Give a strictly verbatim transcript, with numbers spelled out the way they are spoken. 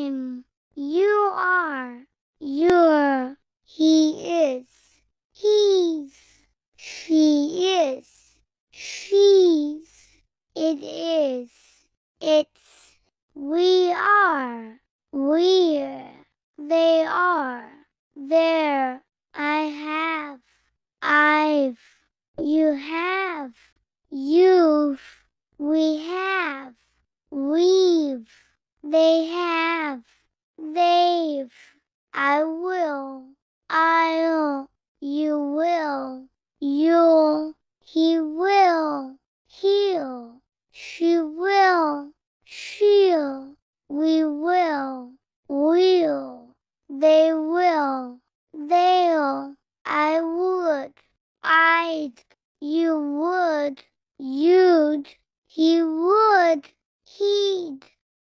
I'm, you are, you're, he is, he's, she is, she's, it is, it's, we are, we're, they are, they're, I have, I've, you have, you've, we have, we've, they have, they've, I will, I'll, you will, you'll, he will, he'll, she will, she'll, we will, we'll, they will, they'll, I would, I'd, you would, you'd, he would, he'd.